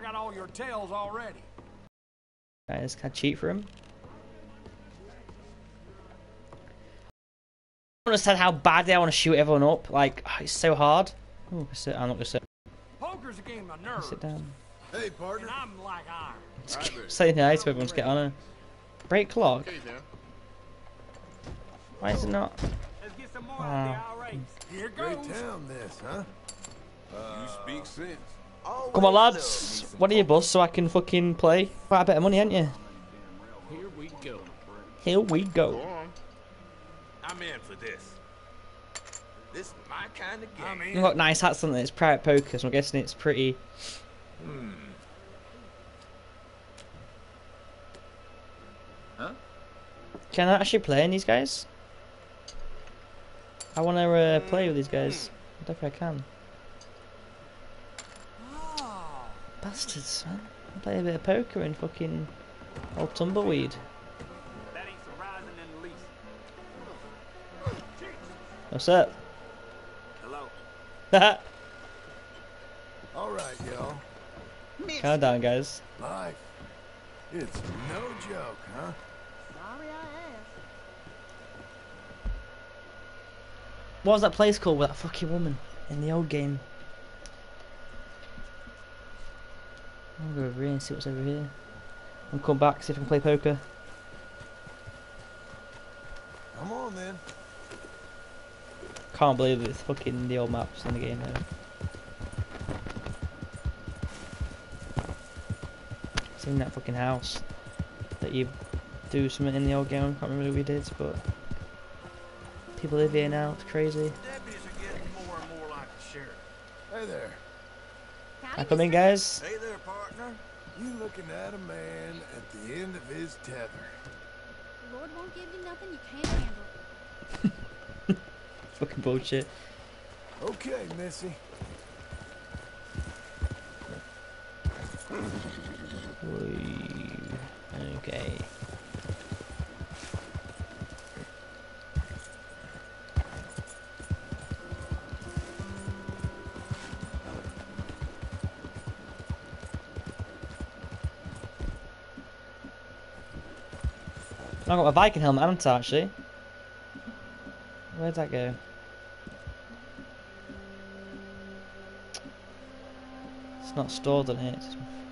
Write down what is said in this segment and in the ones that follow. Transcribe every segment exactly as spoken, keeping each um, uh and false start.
got all your tails already. Guys, can I cheat for him? I don't understand how badly I want to shoot everyone up. Like, oh, it's so hard. Ooh, sit. I'm not gonna sit. Poker's a game of nerves. Sit down. Hey, partner. And I'm like iron. Just say nice to everyone to get on a break clock. Okay, Dan. Why is it not? Let's get some more Oh. out of the irate. Here Great goes. town, this, huh? You speak sense. Come on, lads. What are you, bus? So I can fucking play. Quite a bit of money, ain't you? Here we go. Here we Go go. on. I'm in for this. This is my kind of game. I mean, We've got nice hats on it. It's private poker, so I'm guessing it's pretty. Hmm. Huh? Can I actually play in these guys? I want to uh, play with these guys. I don't think I can. oh, Bastards, man. I play a bit of poker in fucking old tumbleweed. that ain't surprising in the least. What's up? Hello. All right, y'all. Calm down, guys. Life. It's no joke, huh? Sorry I asked. What was that place called with that fucking woman in the old game? I'll go over here and see what's over here. And come back, see if I can play poker. Come on, then. Can't believe it's fucking the old maps in the game though. Seen that fucking house that you do something in the old game. I can't remember what we did, but people live here now. It's crazy. Deputies are getting more and more like the sheriff. Hey there. I come in, guys. Hey there, partner. You looking at a man at the end of his tether. The Lord won't give you nothing you can't handle. Fucking bullshit. Okay, Missy. Whee. Okay. I got my Viking helmet, haven't I, actually? Where'd that go? It's not stored on it.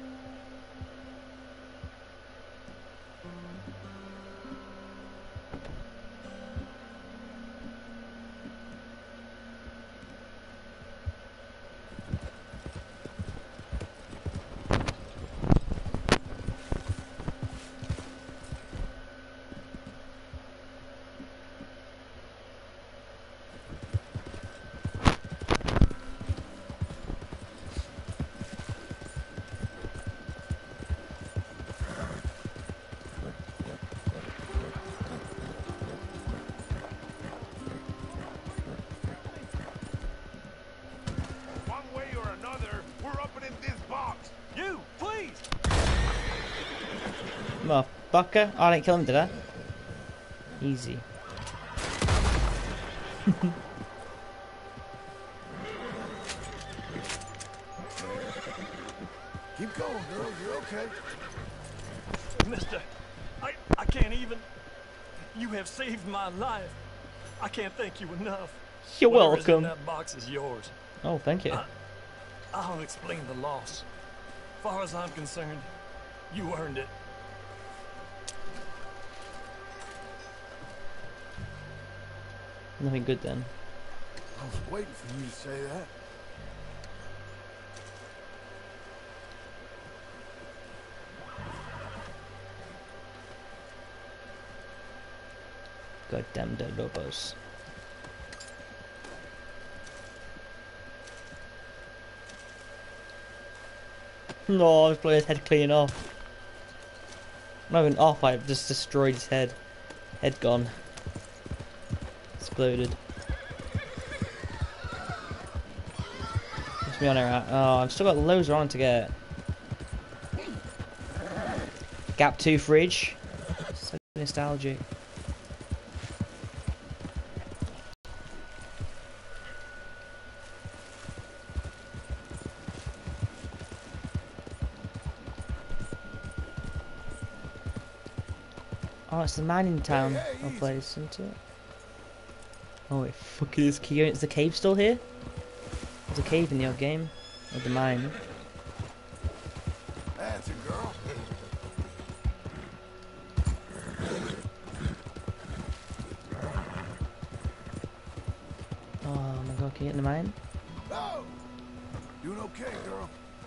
One way or another, we're up in this box. You, please. Motherfucker. Oh, I didn't kill him, did I? Easy. Keep going, girl. You're okay. Mister, I, I can't even. You have saved my life. I can't thank you enough. You're Whatever's in welcome. that box is yours. Oh, thank you. I, I'll explain the loss. Far as I'm concerned, you earned it. Nothing good then. I was waiting for you to say that. Goddamn dead lobos. No, I've blown his head clean off. Not even off, I've just destroyed his head. Head gone. Exploded. What's me on there? Oh, I've still got loads on to get. Gap two fridge. So nostalgic. Oh, it's the mining town Hey, hey, or easy. place, isn't it? Oh, it fucking is. Key. Is the cave still here? There's a cave in the old game. Or the mine. That's a girl. Oh my god, can you get in the mine? Oh! Doing okay, girl.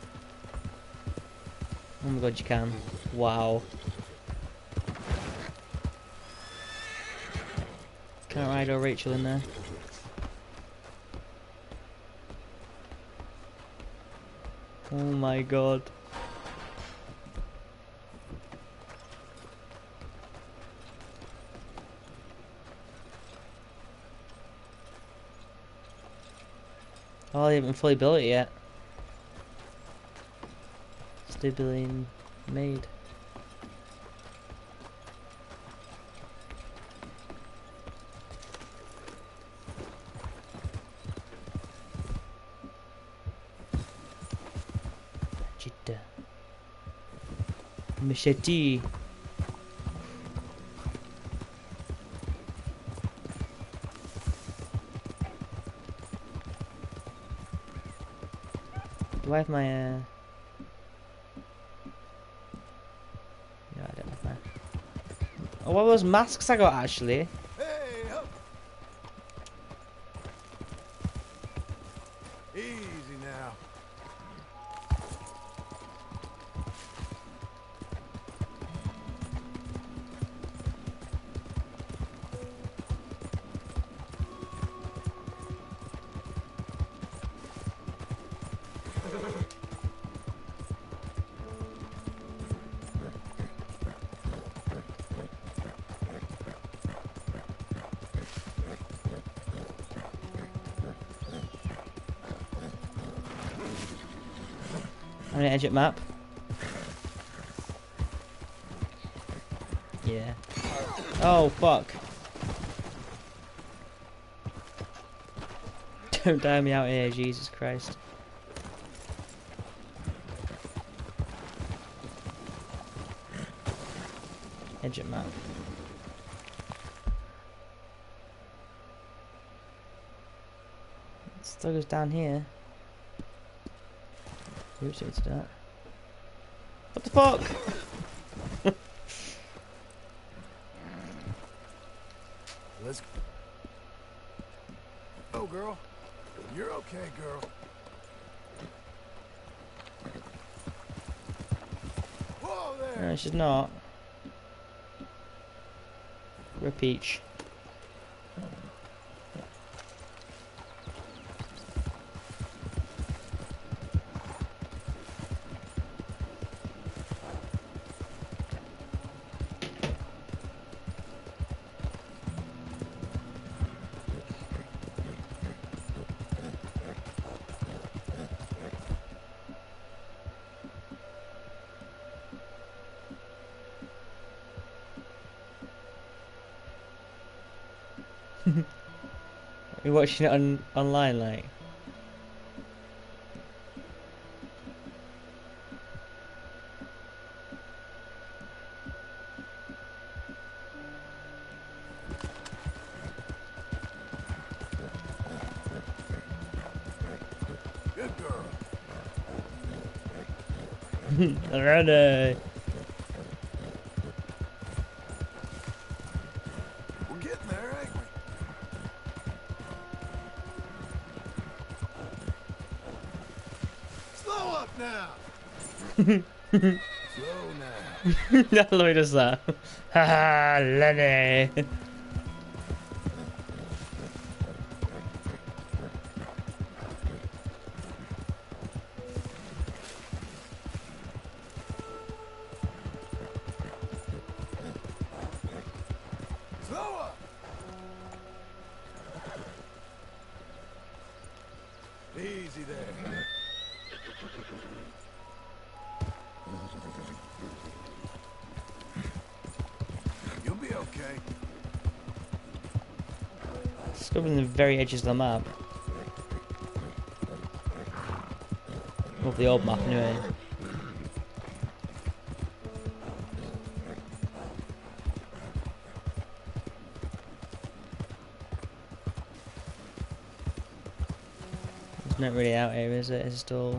Oh my god, you can. Wow. Can't ride or Rachel in there. Oh my god. Oh, they haven't fully built it yet. Still being made. Vegeta. Machete. Do I have my uh no, I don't have my Oh, what were those masks I got actually? Hey, up. Easy now. On an edit map. Yeah. Oh fuck. Don't die me out here, Jesus Christ. Edit map. It still goes down here. Oops, it's that. What the fuck? Let's go, girl. You're okay, girl. Whoa there. No, she's not. We're Peach. You're watching it on online, like. Good girl. Ready. We're getting there, ain't we? Slow up now. Slow now. No, let me just that. Haha, Lenny. Slow up. Easy there. You'll be okay. Discovering the very edges of the map. Of the old map, anyway. It's not really out here, is it? It's just all...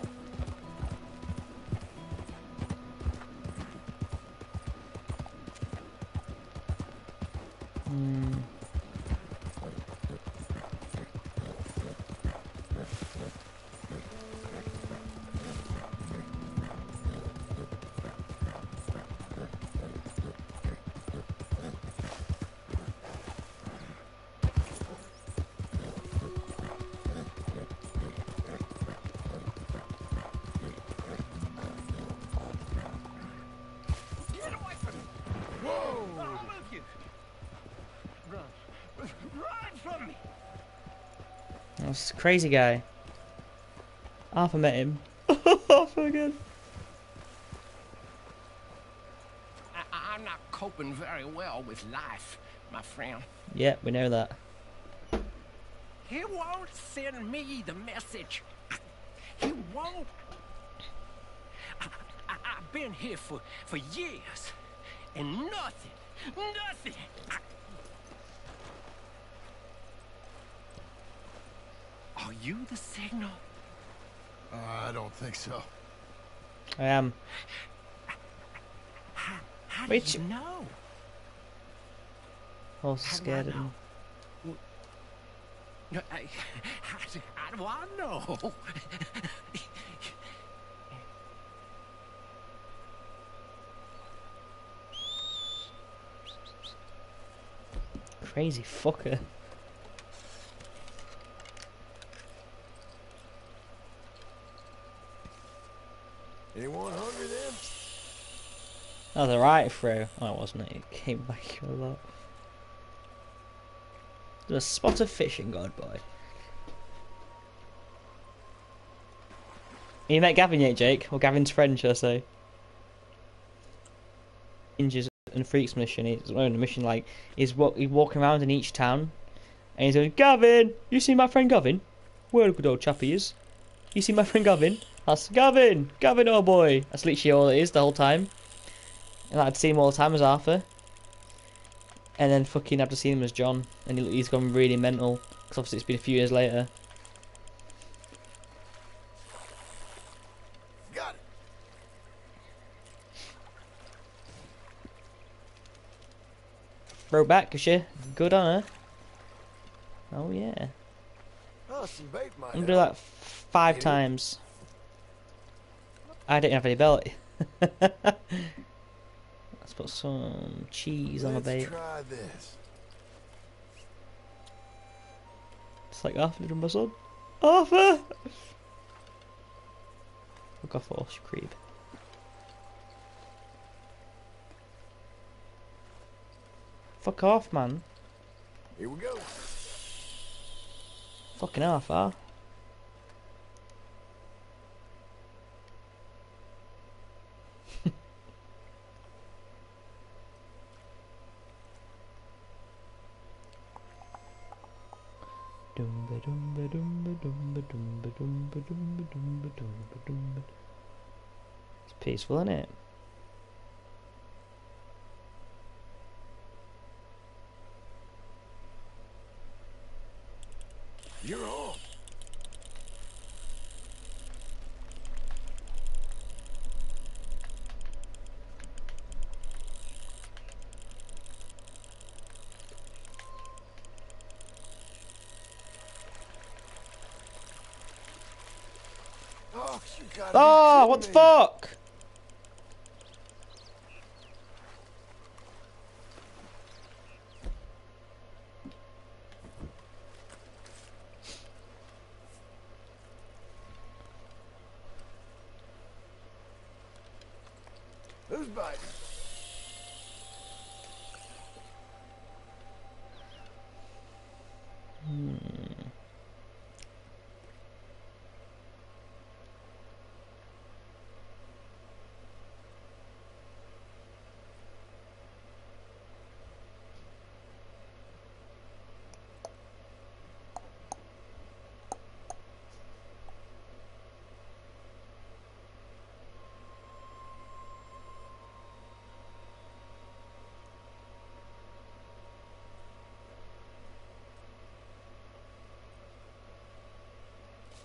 Hmm. Get away from me! Whoa! I'll move you! Run. Run from me! That's a crazy guy. Arthur met him. Arthur again. I, I'm not coping very well with life, my friend. Yeah, we know that. He won't send me the message. He won't. I, I, I've been here for, for years, and nothing, nothing. I... Are you the signal? Uh, I don't think so. I am. How, how Which- do you know? Horse is How do scared I of him. know? No, I, how, do, how do I know? Crazy fucker. Anyone hungry then? That was a right throw. Oh, it wasn't it? It came back a lot. There's a spot of fishing, God boy. You met Gavin yet, Jake? Or Gavin's friend, should I say? Ninjas and Freaks mission. He's on a mission like he's walk, he's walking around in each town, and he's going, Gavin, you see my friend Gavin? Where a good old chap he is. You see my friend Gavin? That's Gavin, Gavin, oh boy. That's literally all it is the whole time. And I'd see him all the time as Arthur. And then fucking I've just seen him as John, and he, he's gone really mental because obviously it's been a few years later. Got it. Broke back, is she? Good on her. Oh yeah. Oh, some bait might I'm gonna do that help. five Eat it. times. I didn't have any belt. Let's put some cheese on my Let's bait. try this. It's like Arthur did my son. Arthur! Fuck off, horse, you creep. Fuck off, man. Here we go. Fucking Arthur. It's peaceful, isn't it? You're on. Oh, you gotta be Oh, kidding what the me. fuck? Who's biting?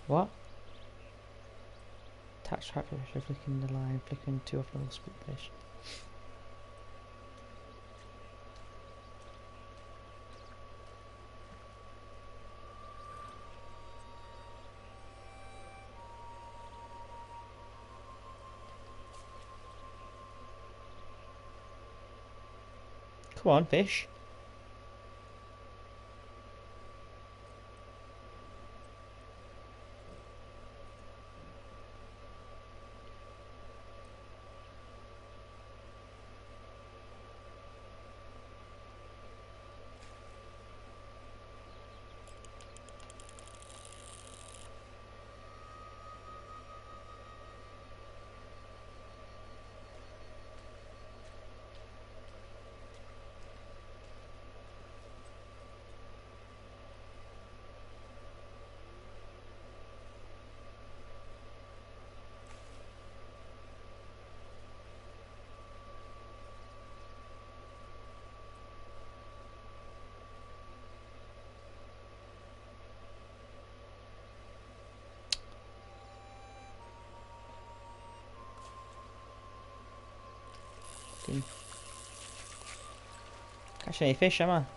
What? Attach track fish, flicking the line, flicking too often will split fish. Come on, fish. Catch any fish, am I?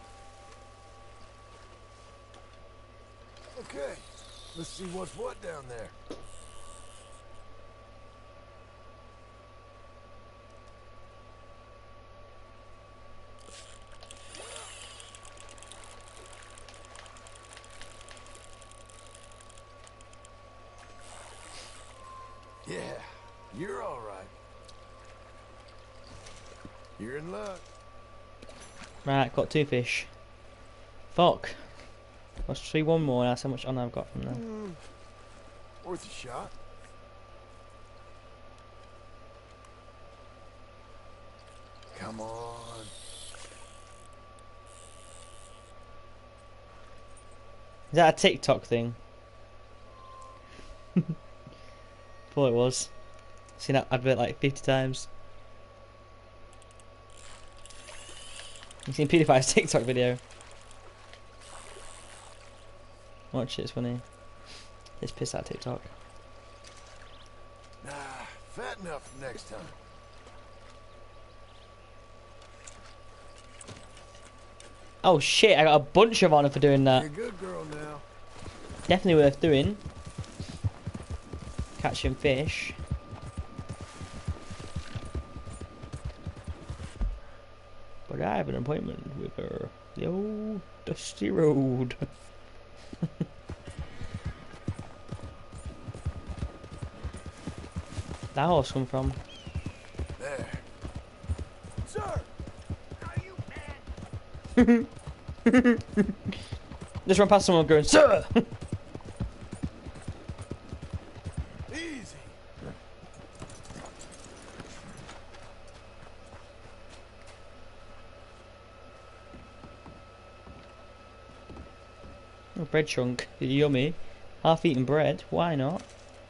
Okay, let's see what's what down there. Yeah, you're all right. You're in luck. Right, got two fish. Fuck. Let's see one more and that's how much honor I've got from there. Mm, worth a shot. Come on. Is that a TikTok thing? Thought it was. Seen that advert like fifty times. You've seen PewDiePie's TikTok video. Watch it, it's funny. It's piss out TikTok. Nah, fat enough for next time. Oh shit, I got a bunch of honor for doing that. You're a good girl now. Definitely worth doing. Catching fish. But I have an appointment with her. The old dusty road. That horse come from? There. Sir! Are you mad? Just run past someone going, sir! Easy. Oh, bread chunk. Yummy. Half eaten bread. Why not?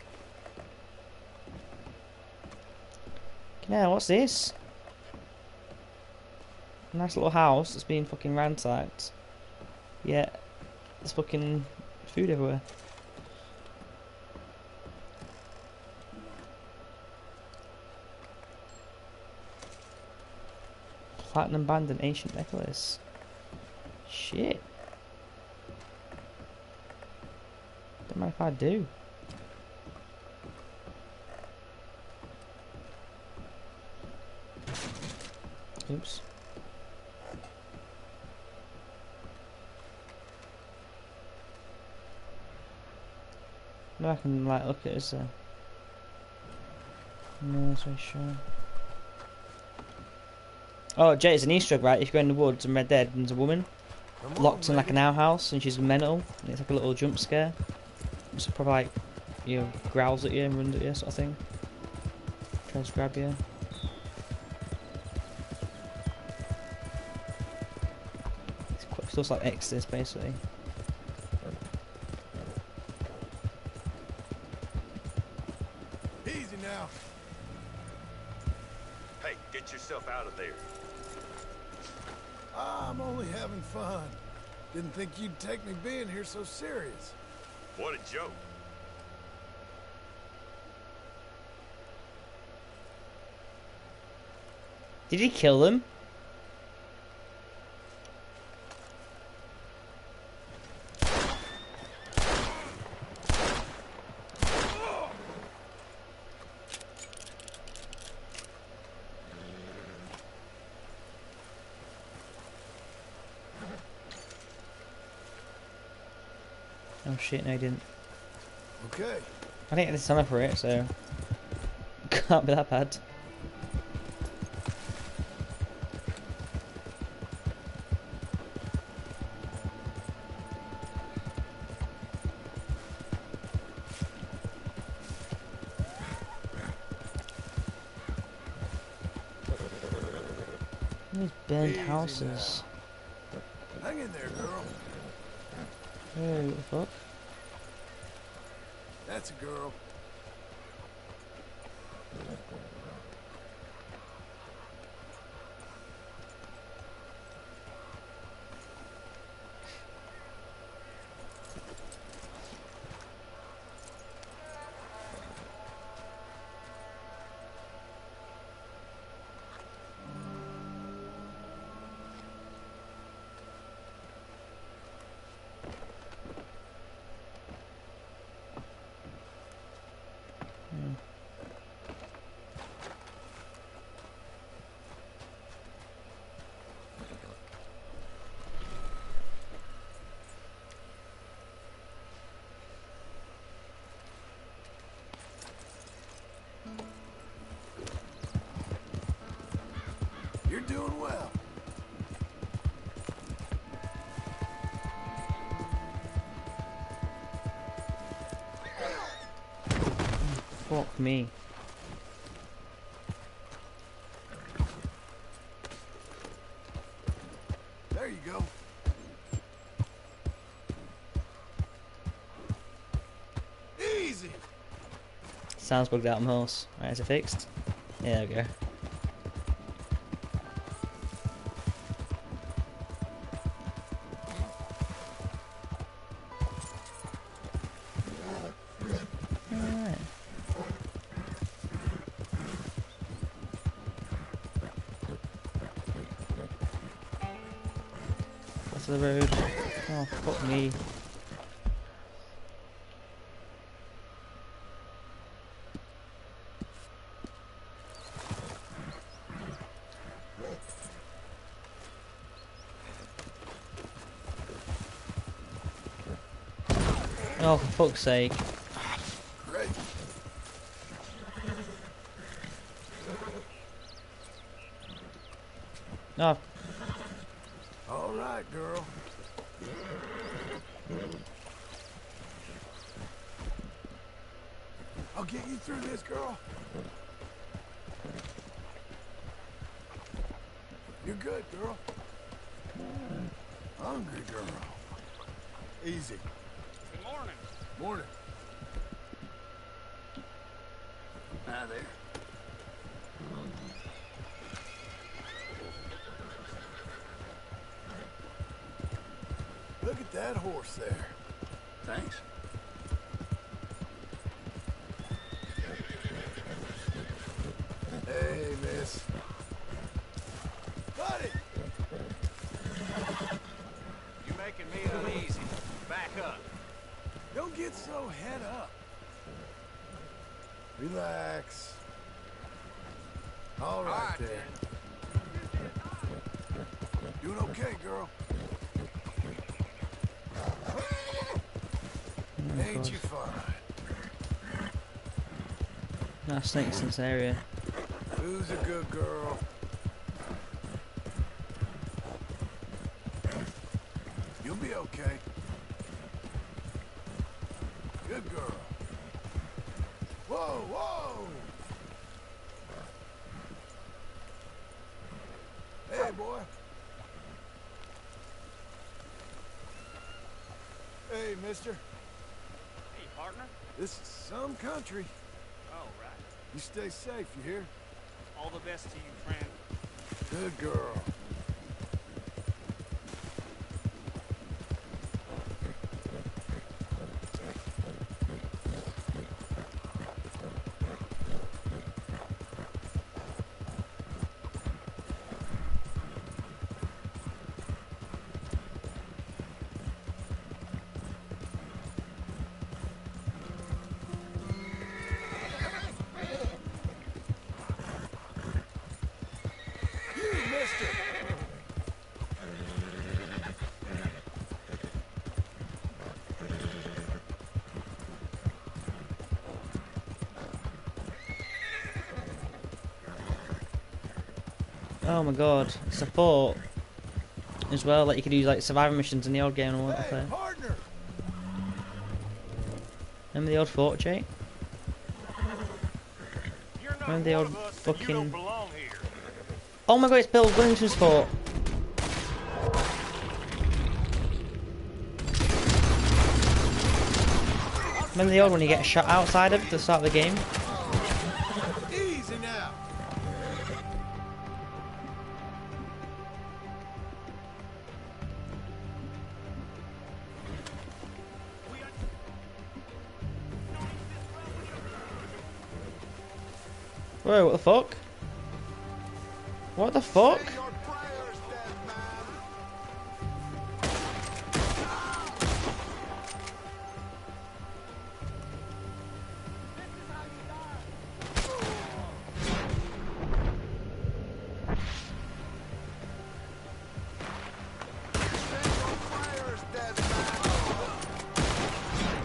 Yeah, what's this? A nice little house that's being fucking ransacked. Yeah, there's fucking food everywhere. Platinum band and ancient necklace. Shit. Don't mind if I do. Oops. No, I can like look at his. Uh... No, that's very sure. Oh, Jay, it's an Easter egg, right? If you go in the woods and Red Dead, and there's a woman Come locked on, in like an lady. outhouse, and she's mental, and it's like a little jump scare. It's probably like, you know, growls at you and runs at you, sort of thing. Tries to grab you. It's quite, feels like Exodus, basically. Easy now. Hey, get yourself out of there. I'm only having fun. Didn't think you'd take me being here so serious. What a joke. Did he kill them? Oh shit, no, he didn't. Okay. I didn't get the stunner for it, so can't be that bad. These burned Easy houses. Hang in there, girl. Oh, what the fuck? That's a girl. You're doing well. Fuck me. There you go. Easy. Sounds bugged out on horse. Right, is it fixed? Yeah, there we go. Alright. What's the road? Oh, fuck me. Oh, for fuck's sake. Great. Oh, All right, girl. I'll get you through this, girl. You're good, girl. Hungry girl. Easy. Good morning. Morning. Hi there. Look at that horse there. Thanks. Hey, miss. Buddy! You making me uneasy. Back up. Don't get so head up. Relax. All right, All right, there. Doing okay, girl. Ain't you fine? no snakes in this area. Who's a good girl? You'll be okay. Good girl. Whoa, whoa! Hey, boy. Hey, mister. Hey, partner. This is some country. All right. You stay safe, you hear? All the best to you, friend. Good girl. Oh my god, it's a fort as well. Like you could use like survival missions in the old game and Hey, whatnot. partner! Remember the old fort, Jake? You're not Remember the one old of us, and you don't fucking. belong here. Oh my god, it's Bill Wellington's fort. Remember the old one you get shot outside of at the start of the game? Easy now! Whoa, what the fuck? What the fuck? Say your prayers, dead man! Say your prayers, dead man!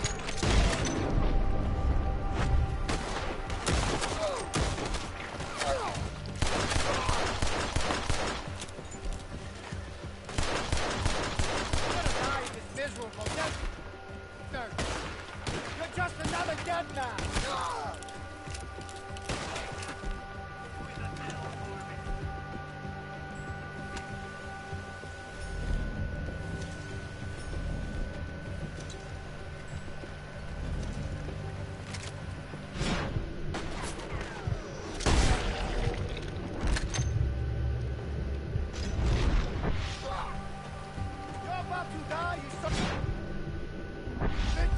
Miserable dead. You're just another dead man. You're about to die, you son of a bitch.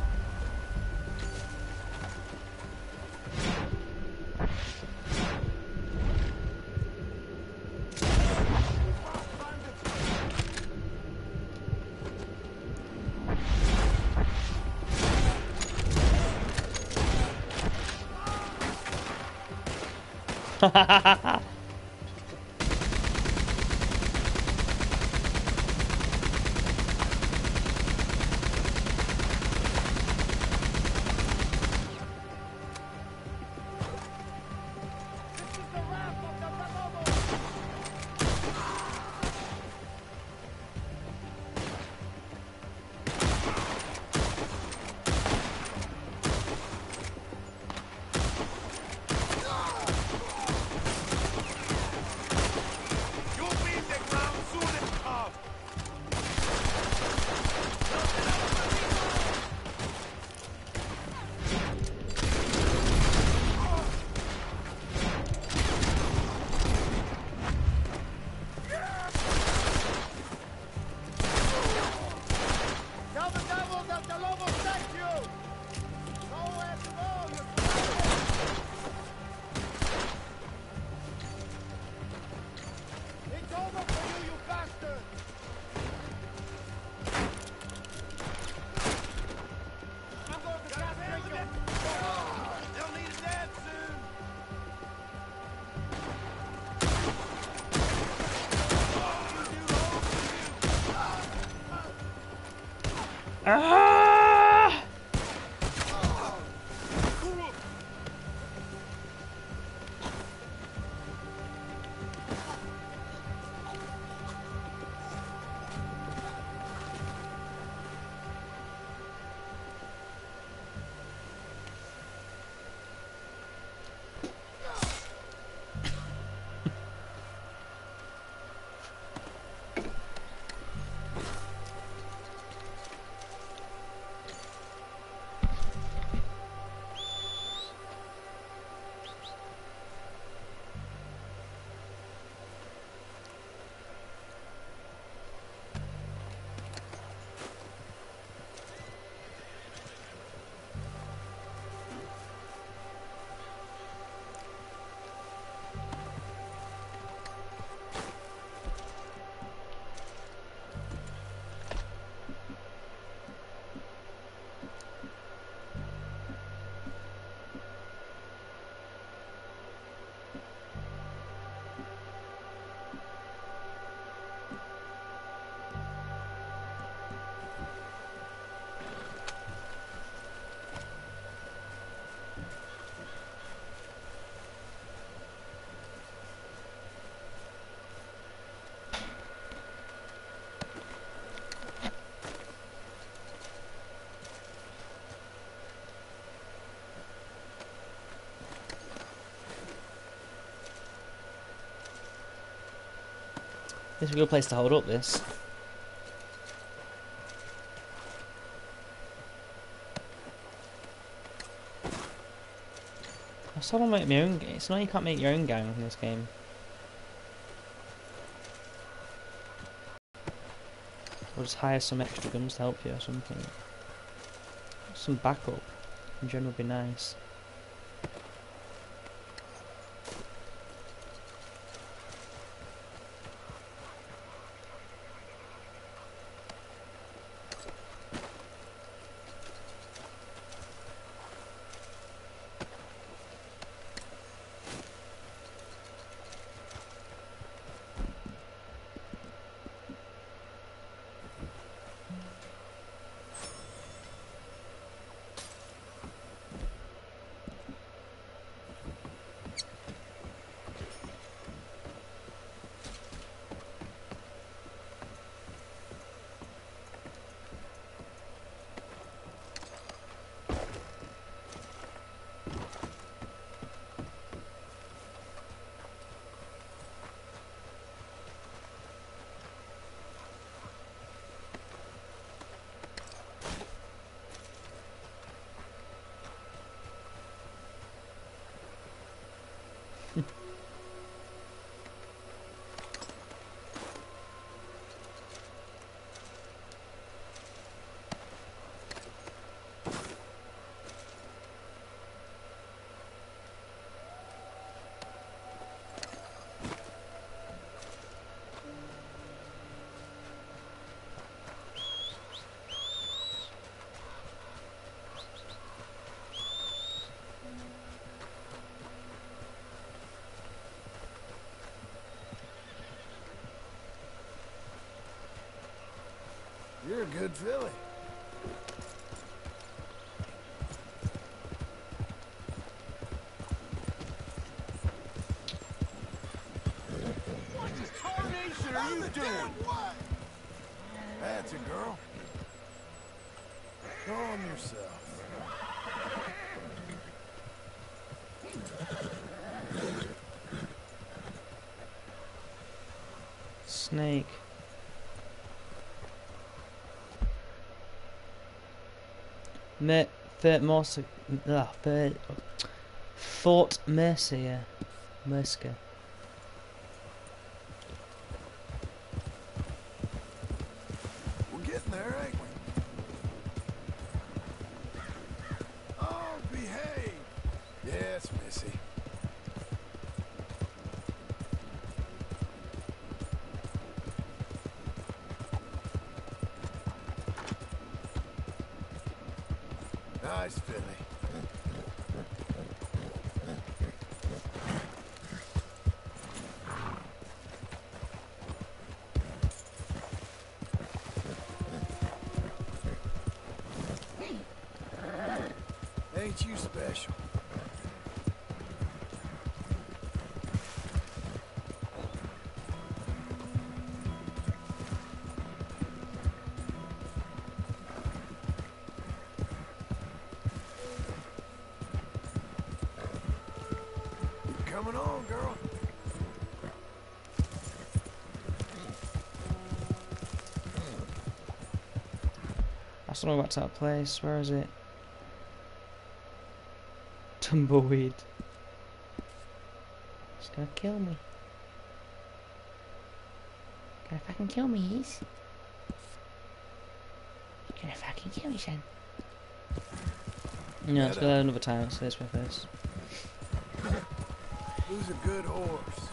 This is the wrath of the rebel. You'll be in the ground soon enough. Tell the devil that the Lobo sent you. Go and roll, you It's over for you, you bastard. I'm going to castrate you. They'll need a dad soon. Ah! This is a good place to hold up this. I still don't make my own. It's not you can't make your own gang in this game. Or just hire some extra guns to help you or something. Some backup in general would be nice. You're a good filly. What the tarnation are you doing? What? That's it, girl. Calm yourself. Snake. Me, Fort Mercer, uh, Fort, Fort Mercia, Mercia. We're getting there, ain't we? Oh, behave. Yes, Missy. Nice filly. Ain't you special? Coming on, girl. I still don't know back to that place. Where is it? Tumbleweed. It's gonna kill me. Gonna fucking kill me, he's. Gonna fucking kill me, son. No, let's go there another time. Let's this way first. Who's a good horse?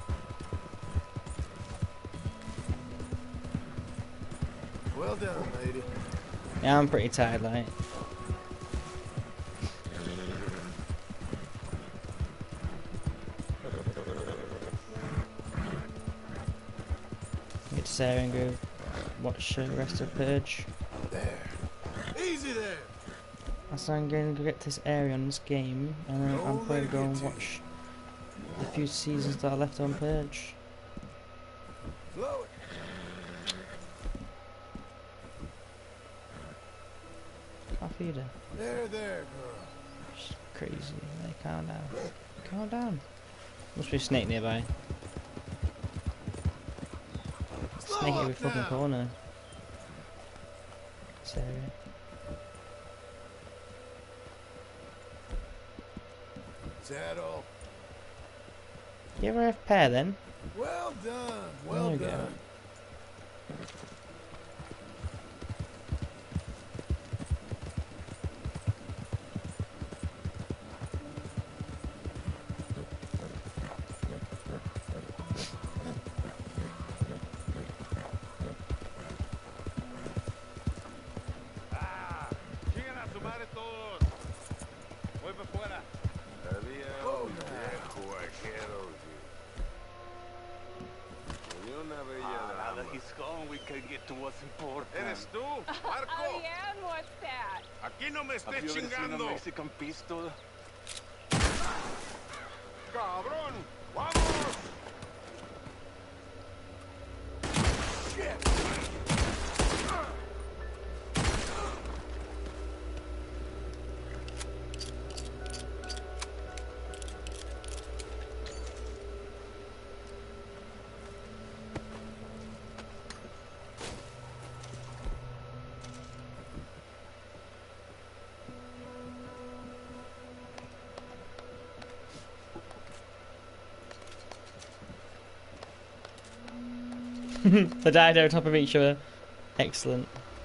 Well done, lady. Yeah, I'm pretty tired, like. Get to Sarah and go watch the rest of Purge. There. Easy there. So I'm going to go get to this area on this game, and then I'm Don't going let to go it and get to watch the few seasons that are left on Purge. Blow it. I'll feed her. There, there, girl. She's crazy. Like, calm down. Calm down. Must be a snake nearby. Just make it every fucking corner. This area. Is that all? You ever have pear then? Well done. Well There we go. done. Ah, sigan a su madre todos. Voy para afuera. Había un viejo vaquero que tenía una bella Now dama. that he's gone, we can get to what's important. ¿Eres tú, Marco? Oh, yeah, and what's that? Aquí no me Have estés you ever seen a chingando. Mexican pistol? ¡Cabrón! ¡Vamos! They died over top of each other. Excellent.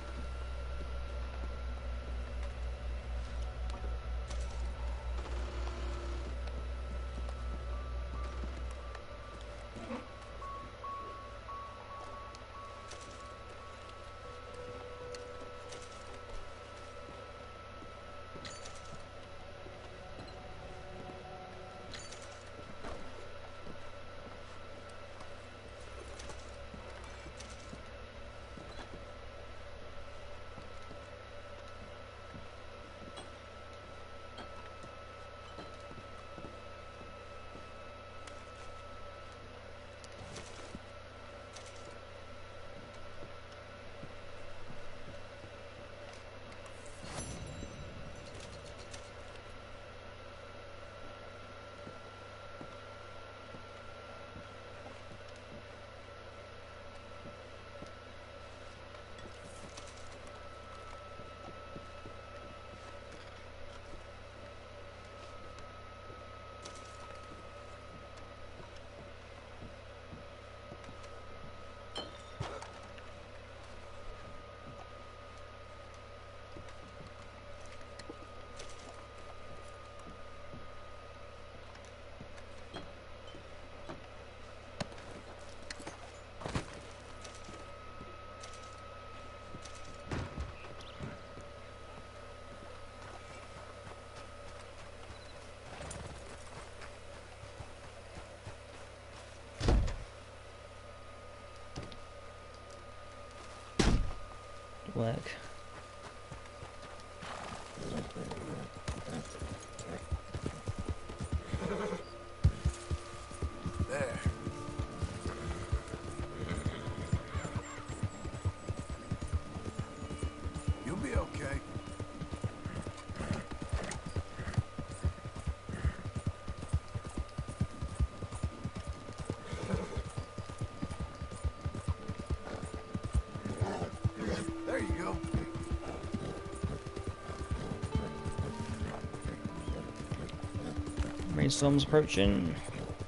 Work. There. You'll be okay. There you go. Rainstorm's approaching.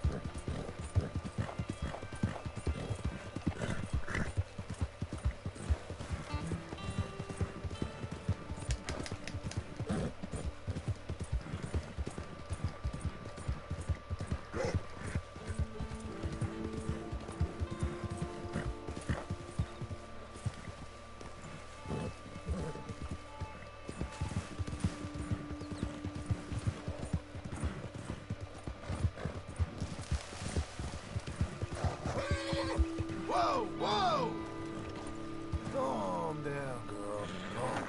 Whoa, whoa! Calm down, girl. Calm.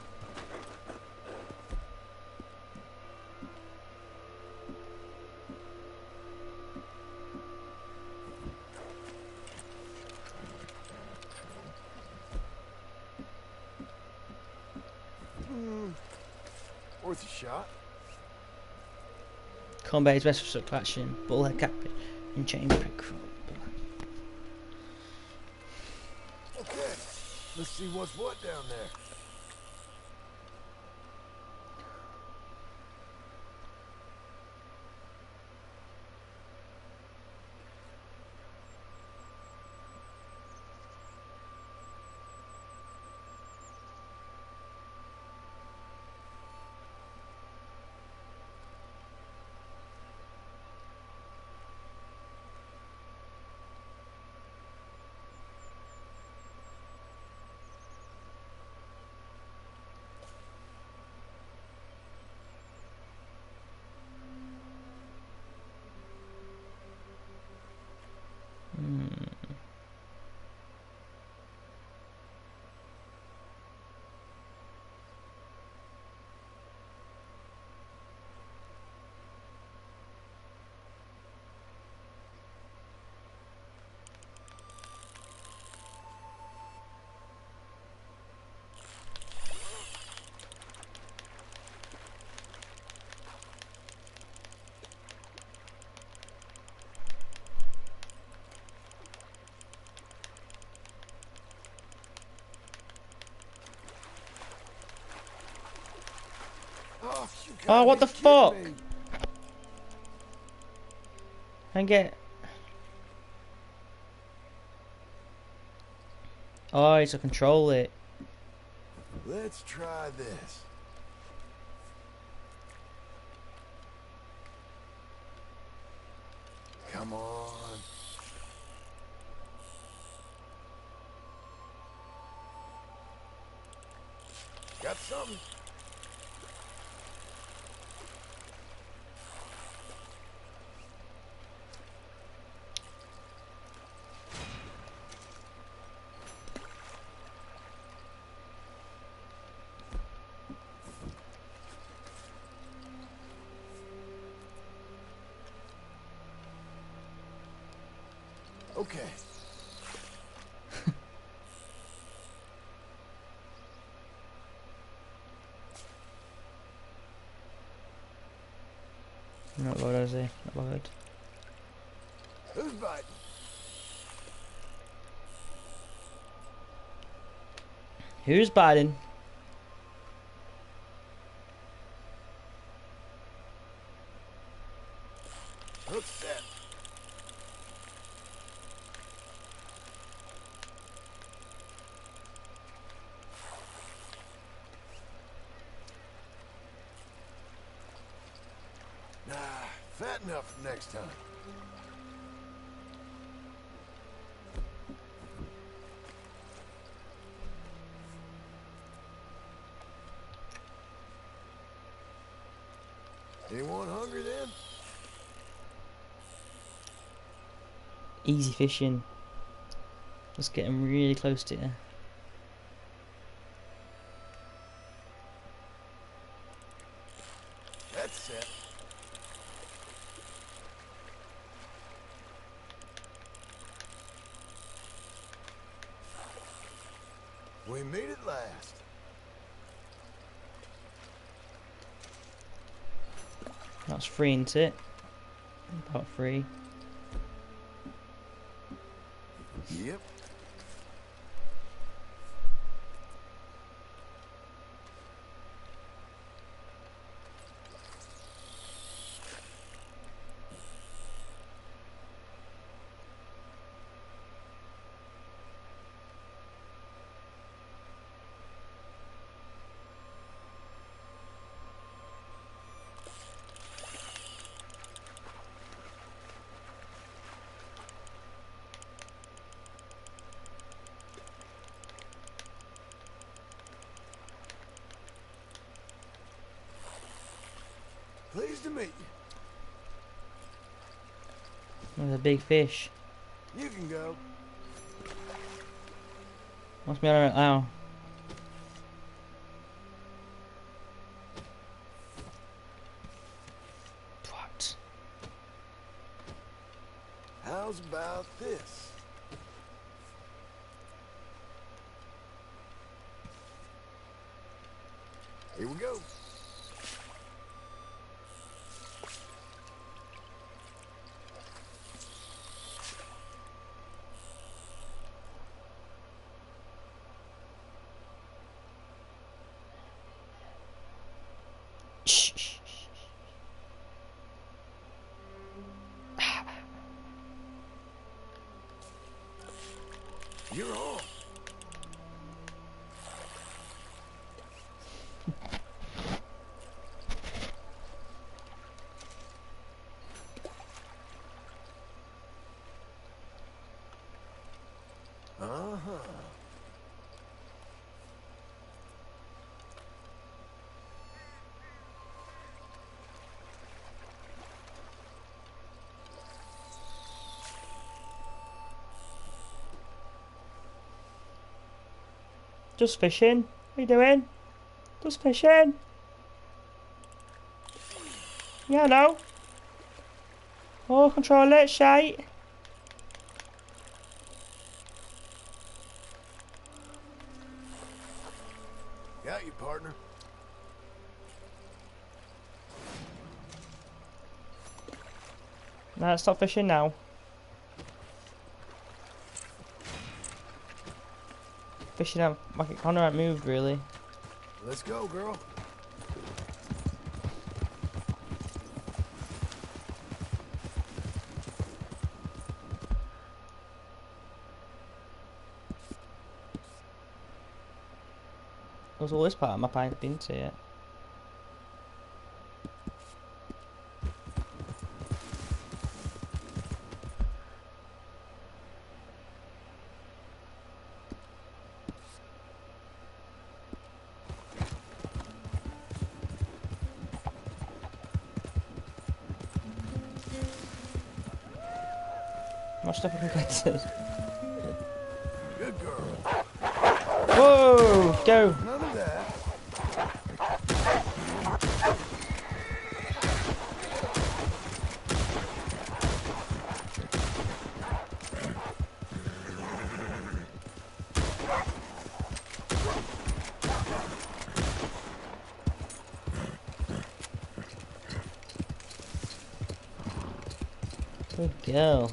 Hmm. Worth a shot. Combat is best for such action. Bullhead cap and chain pick. Let's see what's what down there. Oh, you Oh, gotta what be the fuck? kidding me. And get. Oh, it's to control it. Let's try this. Come on. Got something. Okay. Not bothered, is he? Not bothered. Who's biting? Who's biting? Hook set. Nah, fat enough for next time. Anyone hungry then? Easy fishing. Let's get him really close to you. That's set. We made it last. That's free, isn't it? About free. Yep. Pleased to meet There's a big fish. you. You can go. What's me on now? What? How's about this? Here we go. You're on. Uh-huh. Just fishing. What are you doing? Just fishing. Yeah, no. Oh, control it, shite. Got you, partner. Nah, stop fishing now. Fishing out, like it kind of moved really. Let's go, girl. There's all this part of my map I ain't been to yet. Much stuff I can get to. Good girl. Whoa! Go! None of that. Good girl.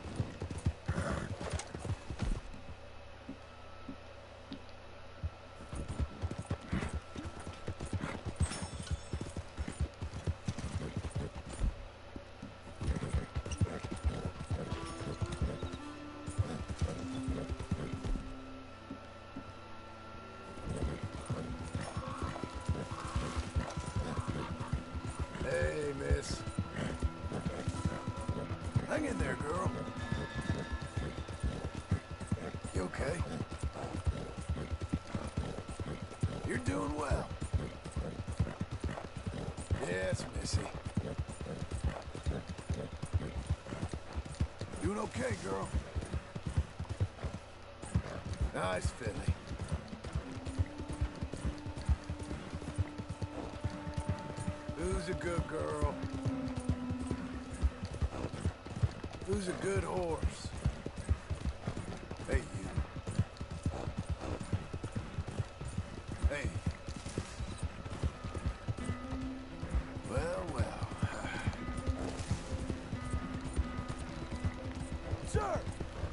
Hey, miss. Hang in there, girl. You okay? You're doing well. Yes, missy. Doing okay, girl. Nice filly. Who's a good girl? Who's a good horse? Hey, you. Hey. Well, well. Sir!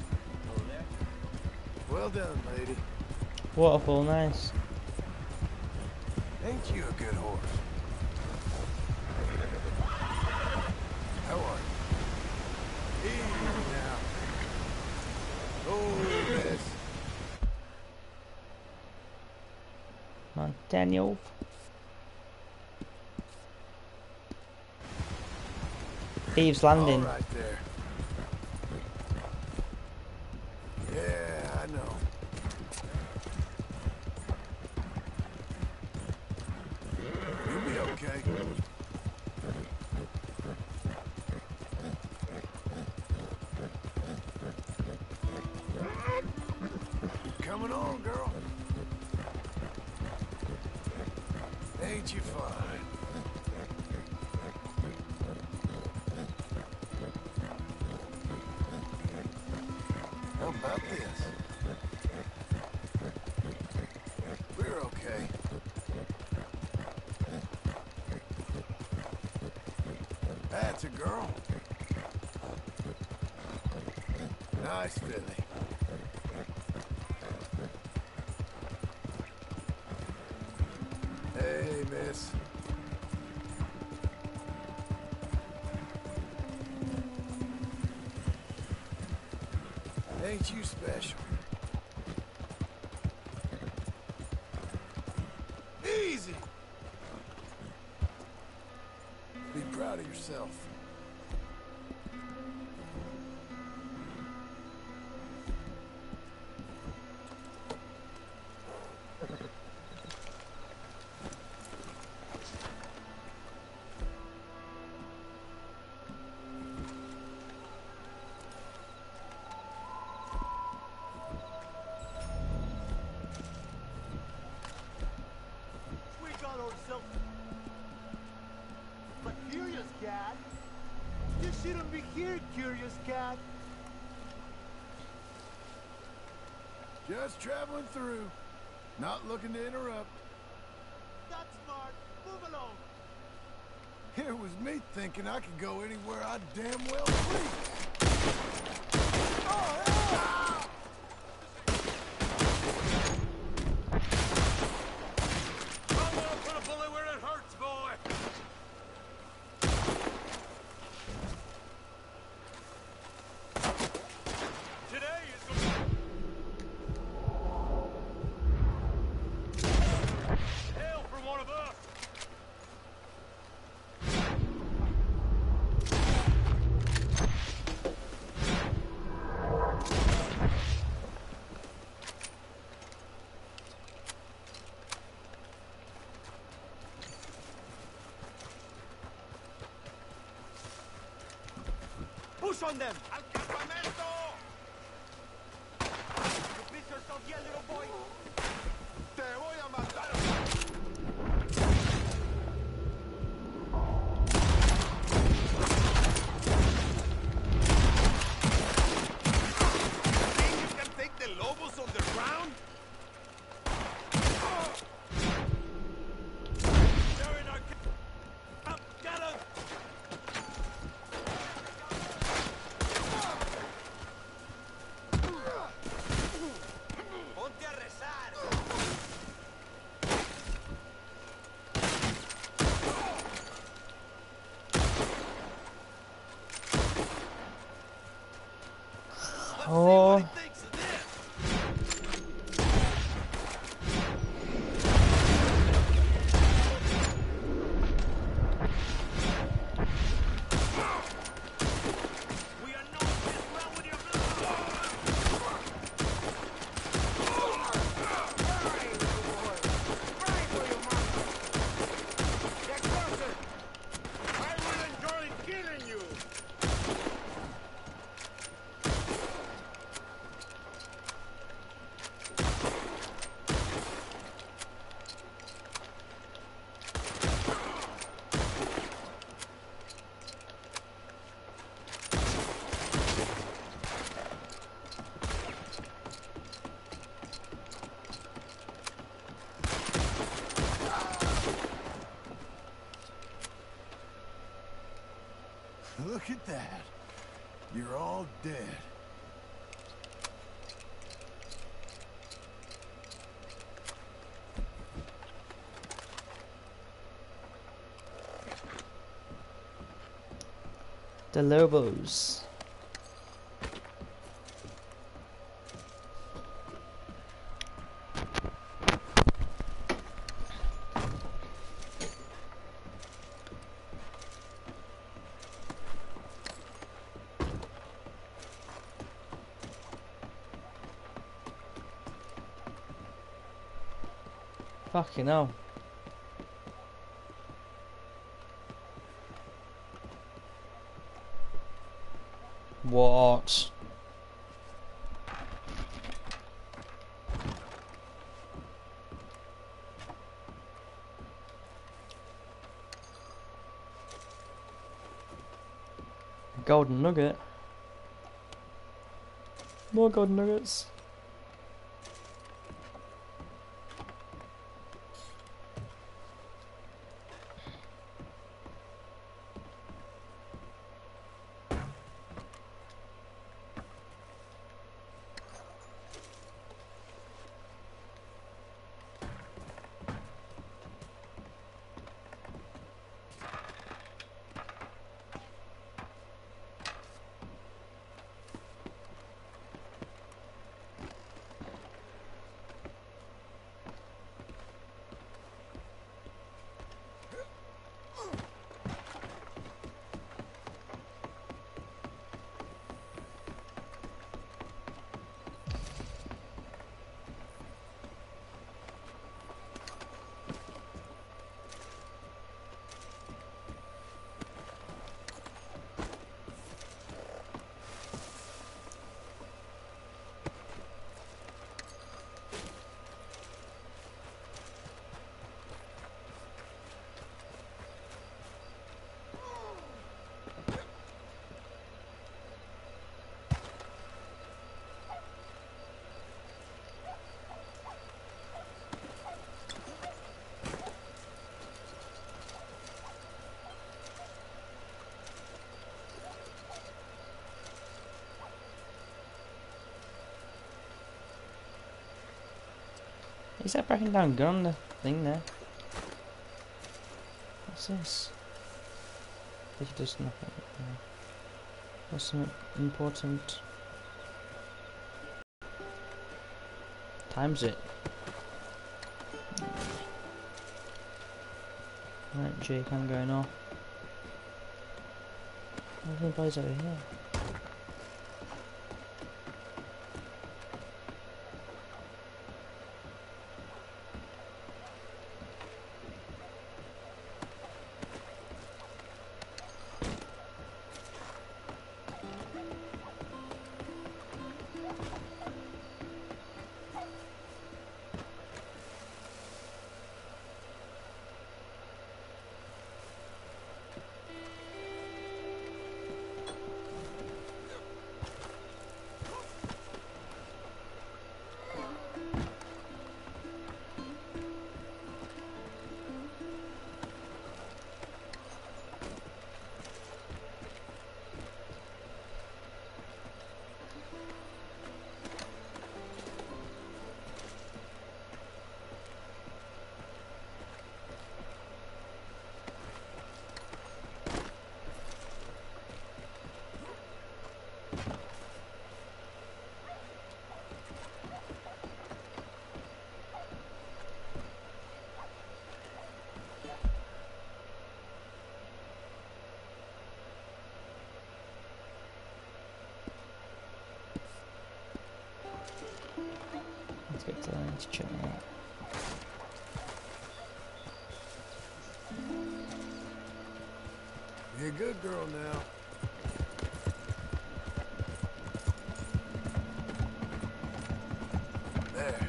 Well done, lady. Waterfall, nice. Ain't you a good horse? How are you? Easy now. Oh, miss. Come on, Daniel. Thieves Landing. All right there. Yeah, I know. You'll be okay. Coming on, girl. Ain't you fine? How about this? We're okay. That's a girl. Nice filly. Hey, miss. Ain't you special? Easy. Be proud of yourself. We got ourselves a curious cat. You shouldn't be here, curious cat. Just traveling through. Not looking to interrupt. That's smart. Move along. Here was me thinking I could go anywhere I damn well please. Oh, yeah! Come on, put a bullet where it hurts, boy. Today is going to hell for one of us. Push on them. ¡Al campamento! You please yourself here, little boy. ¡Te voy a matar! Think you can take the lobos on the ground? They're in our camp. Get them! Ponte a rezar. Oh, Thanks to this. We are not this well with your blood. Get closer! I will enjoy killing you! Look at that. You're all dead. the Lobos. Fucking hell. What? Golden nugget. More golden nuggets. Is that breaking down gun on the thing there? What's this? This does nothing. Uh, what's something important? Times it. Right, J cam going off. Nothing plays over here. Let's get to that. Let's check that out. Be a good girl now. There.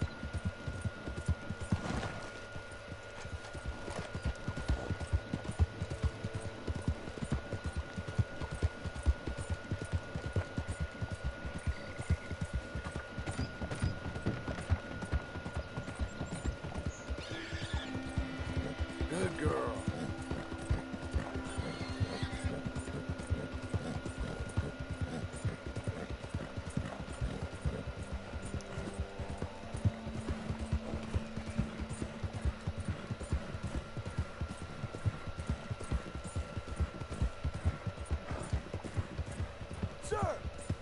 Good girl. Sir!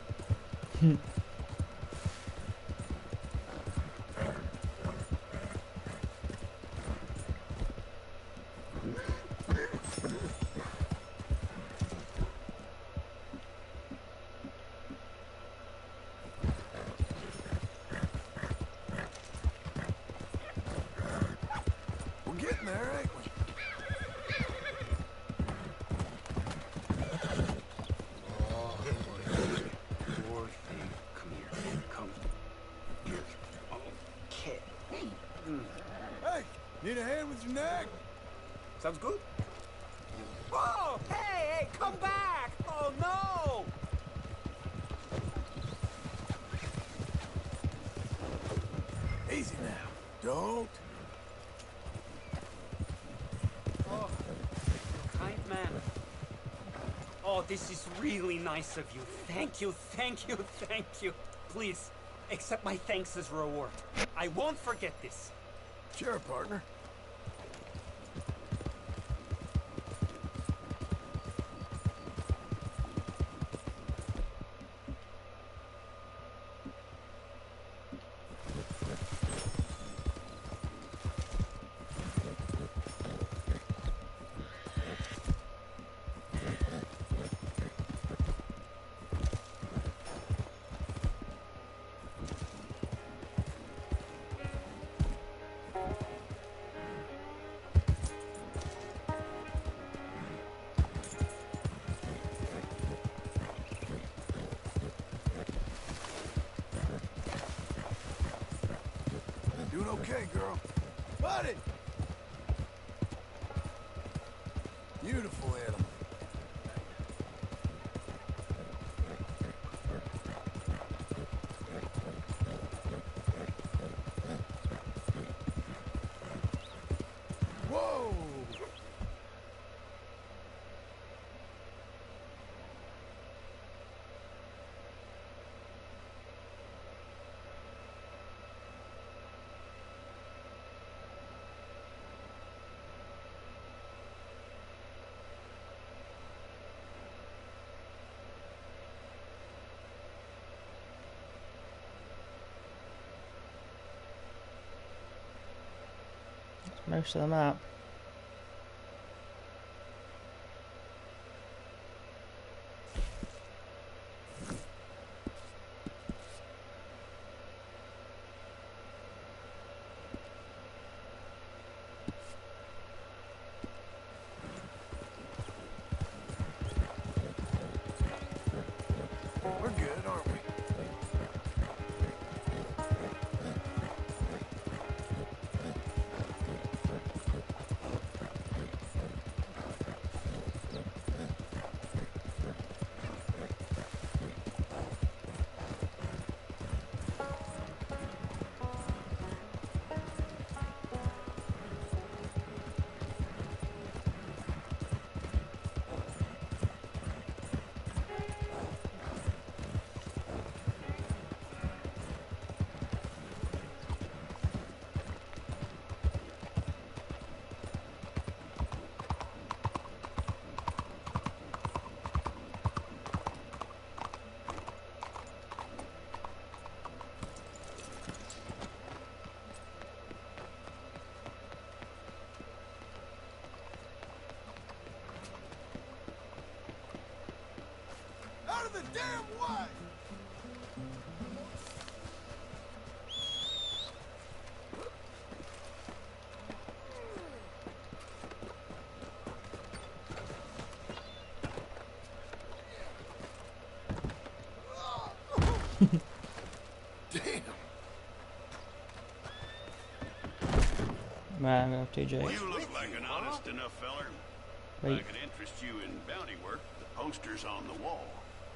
We're getting there, ain't we? Dorothy, come here. Come here. Okay. Hey, need a hand with your neck? Sounds good. Whoa! Hey, hey, come back! Oh no! Easy now. Don't. Oh, kind man. Oh, this is really nice of you. Thank you, thank you, thank you. Please, accept my thanks as reward. I won't forget this. Sure, partner. Doing okay, girl. Buddy! Beautiful animal. Whoa! most of the map. We're good, aren't we? Out of the damn way! Damn. Right, I'm gonna have to, Jake. Well, you look like an honest enough feller. I Wait. could interest you in bounty work. The poster's on the wall.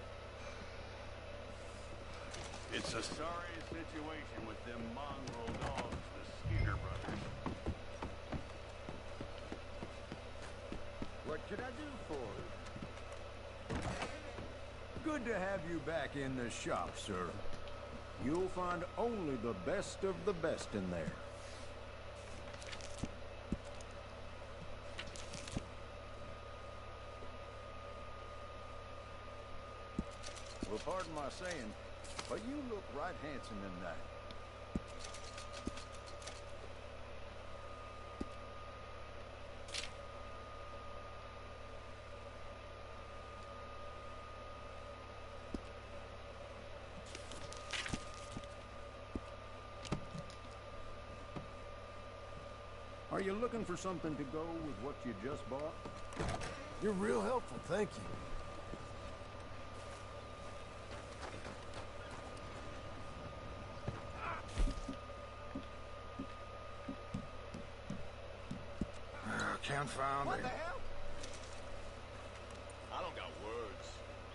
It's a sorry situation with them mongrel dogs, the Skinner brothers. What can I do for you? Good to have you back in the shop, sir. You'll find only the best of the best in there. Well, pardon my saying, but you look right handsome in that. Are you looking for something to go with what you just bought? You're real helpful, thank you. Can't find What it. the hell? I don't got words.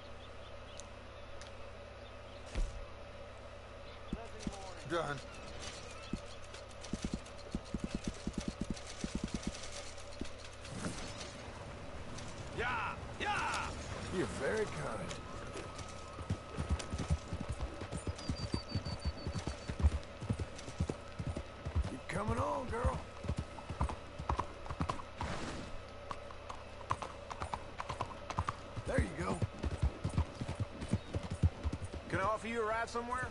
Done. Yeah, yeah. You're very kind. Keep coming on, girl. There you go. Can I offer you a ride somewhere?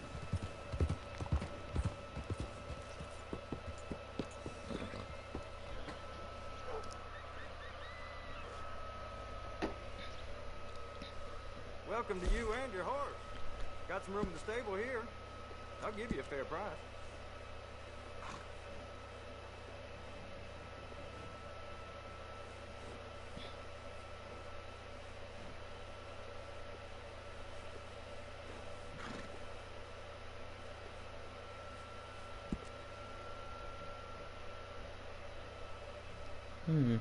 Welcome to you and your horse. Got some room in the stable here. I'll give you a fair price. Hmm.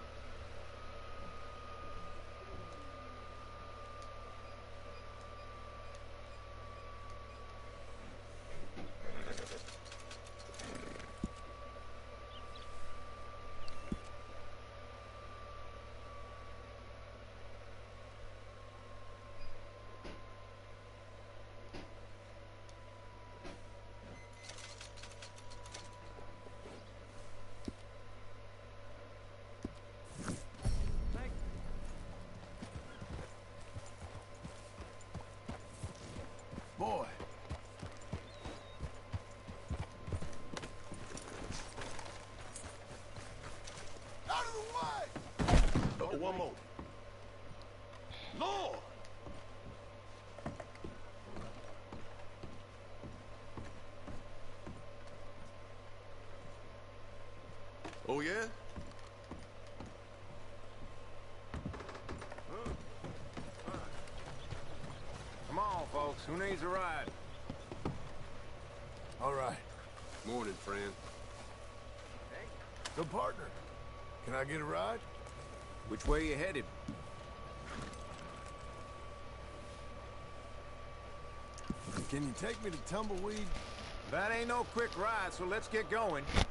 Boy. Oh, yeah? Come on, folks. Who needs a ride? All right. Morning, friend. So, partner, can I get a ride? Which way you headed? Can you take me to Tumbleweed? That ain't no quick ride, so let's get going.